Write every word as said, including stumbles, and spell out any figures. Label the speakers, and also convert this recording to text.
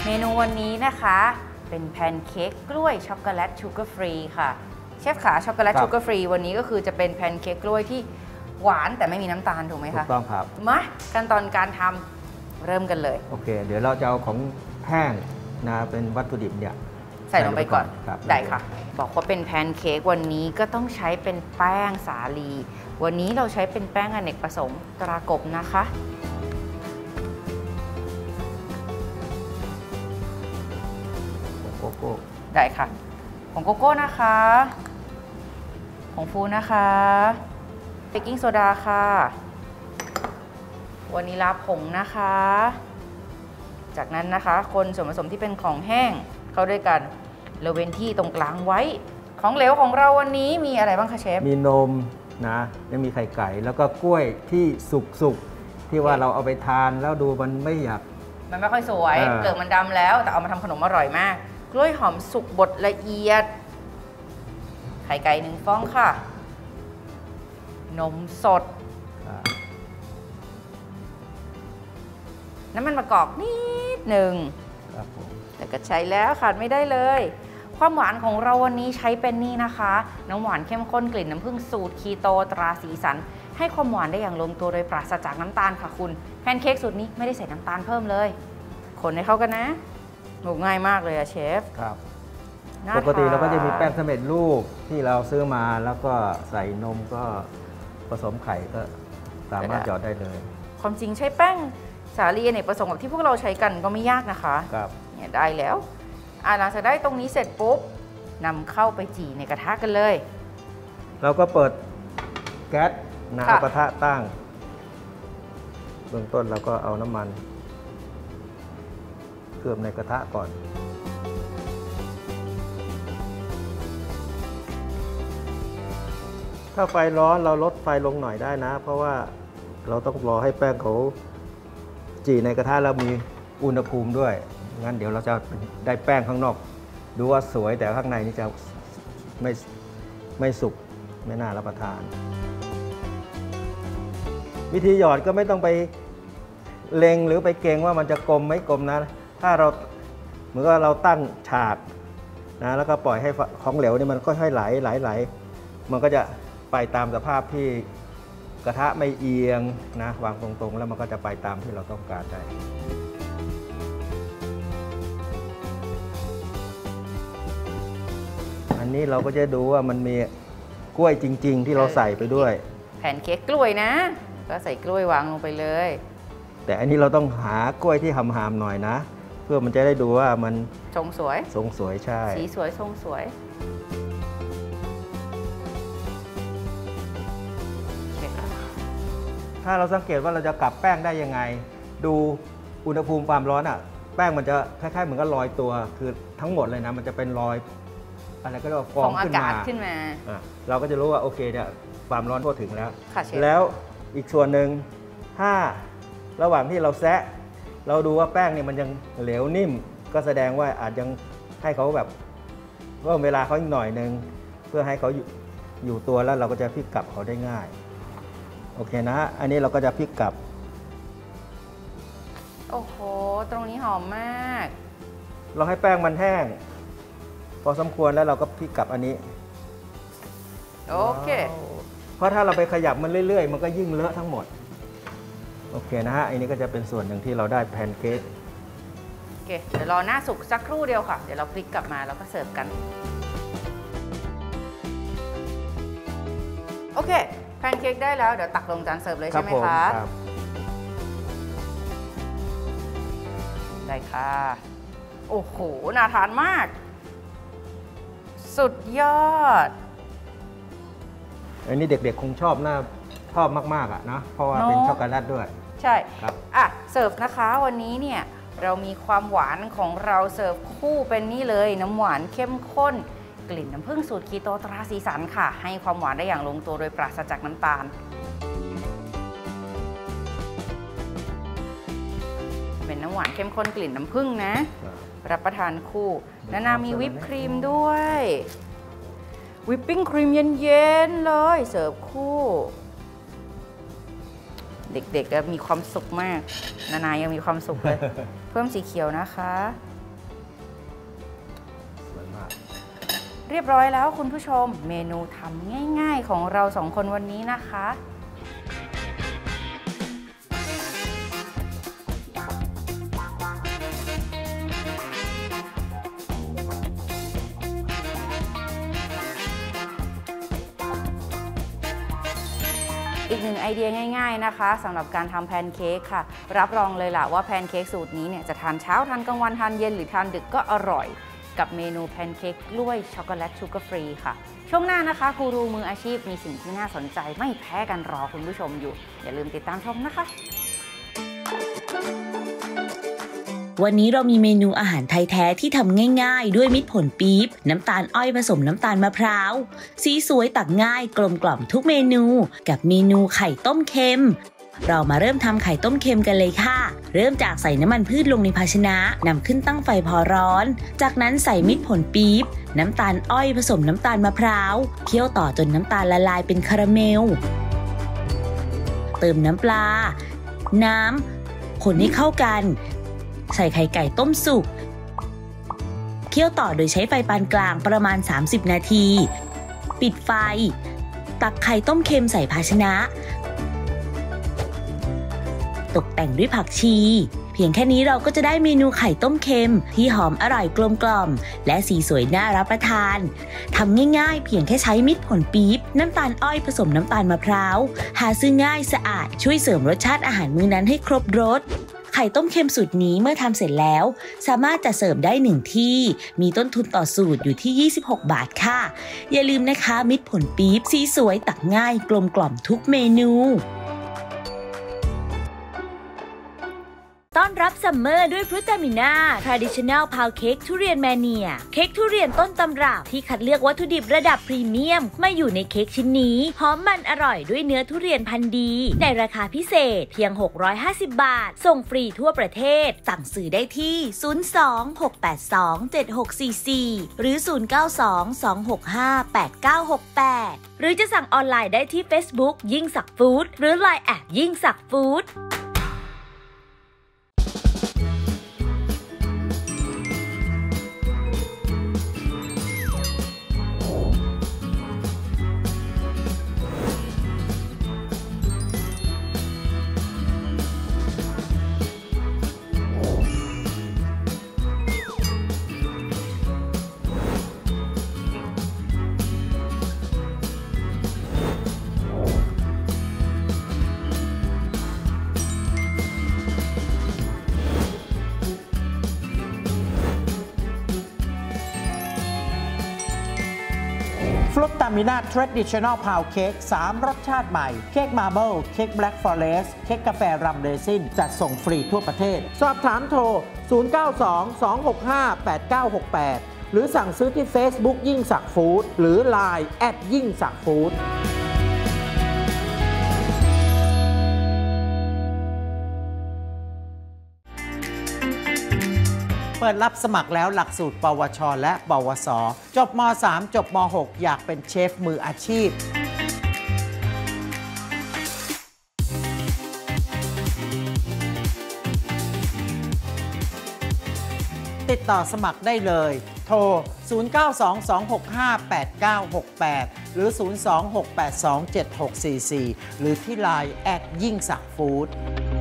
Speaker 1: เมนูวันนี้นะคะเป็นแพนเค้กกล้วยช็อกโกแลตชูการ์ฟรีค่ะเชฟขาช็อกโกแลตชูการ์ฟรีวันนี้ก็คือจะเป็นแพนเค้กกล้วยที่หวานแต่ไม่มีน้ำตาลถูกไหมคะ
Speaker 2: ถูกต้องครับ
Speaker 1: มาขั้นตอนการทำเริ่มกันเลย
Speaker 2: โอเคเดี๋ยวเราจะเอาของแห้งนะเป็นวัตถุดิบเนี่ย
Speaker 1: ใส่ลงไปก่อนได้ค่ะ
Speaker 2: บ
Speaker 1: อกว่าเป็นแพนเค้กวันนี้ก็ต้องใช้เป็นแป้งสาลีวันนี้เราใช้เป็นแป้งอเนกประสงค์ตรากบนะคะ
Speaker 2: โกโก้
Speaker 1: ได้ค่ะผงโกโก้นะคะผงฟูนะคะเบกกิ้งโซดาค่ะวานิลาผงนะคะจากนั้นนะคะคนส่วนผสมที่เป็นของแห้งเข้าด้วยกันเราเว้นที่ตรงกลางไว้ของเหลวของเราวันนี้มีอะไรบ้างคะเชฟ
Speaker 2: มีนมนะยังมีไข่ไก่แล้วก็กล้วยที่สุกๆที่ว่าเราเอาไปทานแล้วดูมันไม่อยาก
Speaker 1: มันไม่ค่อยสวยเกิดมันดำแล้วแต่เอามาทำขนมอร่อยมากกล้วยหอมสุกบดละเอียดไข่ไก่หนึ่งฟองค่ะนมสดน้ำมันมะกอกนิดหนึ่งแต่ก็ใช้แล้วขาดไม่ได้เลยความหวานของเราวันนี้ใช้เป็นนี่นะคะน้ำหวานเข้มข้นกลิ่นน้ำผึ้งสูตรคีโตตราสีสันให้ความหวานได้อย่างลงตัวโดยปราศจากน้ำตาลค่ะคุณแพนเค้กสูตรนี้ไม่ได้ใส่น้ำตาลเพิ่มเลยคนให้เข้ากันนะหมูง่ายมากเลยอะเชฟ
Speaker 2: ครับปกติเราก็จะมีแป้งสำเร็จรูปที่เราซื้อมาแล้วก็ใส่นมก็ผสมไข่ก็สามารถหยอดได้เลย
Speaker 1: ความจริงใช้แป้งสาลีอเนกประสงค์แบบที่พวกเราใช้กันก็ไม่ยากนะคะ
Speaker 2: ครับ
Speaker 1: เนี่ยได้แล้วอ่าหลังจากได้ตรงนี้เสร็จปุ๊บนำเข้าไปจี่ในกระทะกันเลย
Speaker 2: เราก็เปิดแก๊สนะเอากระทะตั้งเบื้องต้นเราก็เอาน้ำมันเคลือบในกระทะก่อนถ้าไฟร้อนเราลดไฟลงหน่อยได้นะเพราะว่าเราต้องรอให้แป้งเขาจี่ในกระทะแล้วมีอุณหภูมิด้วยงั้นเดี๋ยวเราจะได้แป้งข้างนอกดูว่าสวยแต่ข้างในนี่จะไม่ไม่สุกไม่น่ารับประทานวิธีหยอดก็ไม่ต้องไปเล็งหรือไปเกรงว่ามันจะกลมไม่กลมนะถ้าเราเหมือนกับเราตั้งฉากนะแล้วก็ปล่อยให้ของเหลวนี่มันค่อยๆไหลไหลไหลมันก็จะไปตามสภาพที่กระทะไม่เอียงนะวางตรงๆแล้วมันก็จะไปตามที่เราต้องการได้อันนี้เราก็จะดูว่ามันมีกล้วยจริงๆที่เราใส่ไปด้วย
Speaker 1: แผ่นเค้กกล้วยนะก็ใส่กล้วยวางลงไปเลย
Speaker 2: แต่อันนี้เราต้องหากล้วยที่หำๆหน่อยนะเพื่อมันจะได้ดูว่ามัน
Speaker 1: ทรงสวย
Speaker 2: ทรงสวยใช่
Speaker 1: สีสวยทรงสวย
Speaker 2: ถ้าเราสังเกตว่าเราจะกลับแป้งได้ยังไงดูอุณหภูมิความร้อนอ่ะแป้งมันจะคล้ายๆเหมือนกับลอยตัวคือทั้งหมดเลยนะมันจะเป็นรอยอะไรก็เรียกว่าฟองขึ้นมา
Speaker 1: ขึ้นมา
Speaker 2: เราก็จะรู้ว่าโอเคเนี่ยความร้อนทั่วถึงแล้วแล้วอีกส่วนหนึ่งถ้าระหว่างที่เราแซะเราดูว่าแป้งเนี่ยมันยังเหลวนิ่มก็แสดงว่าอาจยังให้เขาแบบเพิ่มเวลาเขาอีกหน่อยนึงเพื่อให้เขาอยู่ตัวแล้วเราก็จะพลิกกลับเขาได้ง่ายโอเคนะอันนี้เราก็จะพลิกกลับ
Speaker 1: โอ้โหตรงนี้หอมมาก
Speaker 2: เราให้แป้งมันแห้งพอสมควรแล้วเราก็พลิกกลับอันนี้
Speaker 1: โอเค
Speaker 2: เพราะถ้าเราไปขยับมันเรื่อยๆมันก็ยิ่งเลอะทั้งหมดโอเคนะฮะอันนี้ก็จะเป็นส่วนหนึ่งที่เราได้แพนเค้ก
Speaker 1: โอเคเดี๋ยวรอหน้าสุกสักครู่เดียวค่ะเดี๋ยวเราพลิกกลับมาแล้วก็เสิร์ฟกันโอเคแพนเค้กได้แล้วเดี๋ยวตักลงจานเสิร์ฟเลยใช่ไหมคะได้ค่ะโอ้โหน่าทานมากสุดยอด
Speaker 2: อันนี้เด็กๆคงชอบน่าชอบมากๆอ่ะนะเพราะว่าเป็นช็อกโกแลตด้วย
Speaker 1: ใช่ครับอ่ะเสิร์ฟนะคะวันนี้เนี่ยเรามีความหวานของเราเสิร์ฟคู่เป็นนี่เลยน้ำหวานเข้มข้นกลิ่นน้ำผึ้งสูตรคีโตตราสีสันค่ะให้ความหวานได้อย่างลงตัวโดยปราศจากน้ำตาลเป็นน้ำหวานเข้มข้นกลิ่นน้ำผึ้งนะรับประทานคู่นานามีวิปครีมด้วยวิปปิ้งครีมเย็นๆเลยเสิร์ฟคู่เด็กๆมีความสุขมากนานายังมีความสุขเลย เพิ่มสีเขียวนะคะเรียบร้อยแล้วคุณผู้ชมเมนูทำง่ายๆของเราสองคนวันนี้นะคะอีกหนึ่งไอเดียง่ายๆนะคะสำหรับการทำแพนเค้กค่ะรับรองเลยล่ะว่าแพนเค้กสูตรนี้เนี่ยจะทานเช้าทานกลางวันทานเย็นหรือทานดึกก็อร่อยกับเมนูแพนเค้กกล้วยช็อกโกแลตชูการ์ฟรีค่ะช่วงหน้านะคะกูรูมืออาชีพมีสิ่งที่น่าสนใจไม่แพ้กันรอคุณผู้ชมอยู่อย่าลืมติดตามชมนะคะ
Speaker 3: วันนี้เรามีเมนูอาหารไทยแท้ที่ทำง่ายๆด้วยมิตรผลปี๊บน้ำตาลอ้อยผสมน้ำตาลมะพร้าวสีสวยตักง่ายกลมกล่อมทุกเมนูกับเมนูไข่ต้มเค็มเรามาเริ่มทำไข่ต้มเค็มกันเลยค่ะเริ่มจากใส่น้ำมันพืชลงในภาชนะนำขึ้นตั้งไฟพอร้อนจากนั้นใส่มิตรผลปี๊บน้ำตาลอ้อยผสมน้ำตาลมะพร้าวเคี่ยวต่อจนน้ำตาลละลายเป็นคาราเมลเติมน้ำปลาน้ำคนให้เข้ากันใส่ไข่ไก่ต้มสุกเคี่ยวต่อโดยใช้ไฟปานกลางประมาณสามสิบนาทีปิดไฟตักไข่ต้มเค็มใส่ภาชนะตกแต่งด้วยผักชีเพียงแค่นี้เราก็จะได้เมนูไข่ต้มเค็มที่หอมอร่อยกลมกล่อมและสีสวยน่ารับประทานทำง่ายๆเพียงแค่ใช้มิตรผลปี๊บน้ำตาลอ้อยผสมน้ำตาลมะพร้าวหาซื้อง่ายสะอาดช่วยเสริมรสชาติอาหารมื้อนั้นให้ครบรสไข่ต้มเค็มสูตรนี้เมื่อทำเสร็จแล้วสามารถจะเสิร์ฟได้หนึ่งที่มีต้นทุนต่อสูตรอยู่ที่ยี่สิบหกบาทค่ะอย่าลืมนะคะมิตรผลปี๊บสีสวยตักง่ายกลมกล่อมทุกเมนูต้อนรับซัมเมอร์ด้วยฟรุตามิน่า Traditional Pound Cake ทุเรียนแมเนียเค้กทุเรียนต้นตำรับที่คัดเลือกวัตถุดิบระดับพรีเมียมมาอยู่ในเค้กชิ้นนี้หอมมันอร่อยด้วยเนื้อทุเรียนพันธุ์ดีในราคาพิเศษเพียงหกร้อยห้าสิบบาทส่งฟรีทั่วประเทศสั่งซื้อได้ที่ศูนย์ สอง หก แปด สอง เจ็ด หก สี่ สี่หรือศูนย์ เก้า สอง สอง หก ห้า แปด เก้า หก แปดหรือจะสั่งออนไลน์ได้ที่ Facebook ยิ่งศักดิ์ฟู้ดหรือ ไลน์ แอทยิ่งศักดิ์ฟู้ด
Speaker 4: ฟรุตามิน่า Traditional Pound Cake สามรสชาติใหม่เค้กมาร์เบิลเค้กแบล็กฟอเรสต์เค้กกาแฟรัมเรซินจัดส่งฟรีทั่วประเทศสอบถามโทรศูนย์ เก้า สอง สอง หก ห้า แปด เก้า หก แปดหรือสั่งซื้อที่ Facebook ยิ่งศักดิ์ฟู้ดหรือ ไลน์ แอทยิ่งศักดิ์ฟู้ดเปิดรับสมัครแล้วหลักสูตรปวชและปวสจบม.สาม จบม.หก อยากเป็นเชฟมืออาชีพติดต่อสมัครได้เลยโทรศูนย์ เก้า สอง สอง หก ห้า แปด เก้า หก แปดหรือศูนย์ สอง หก แปด สอง เจ็ด หก สี่ สี่หรือที่ ไลน์ แอทยิ่งศักดิ์ฟู้ด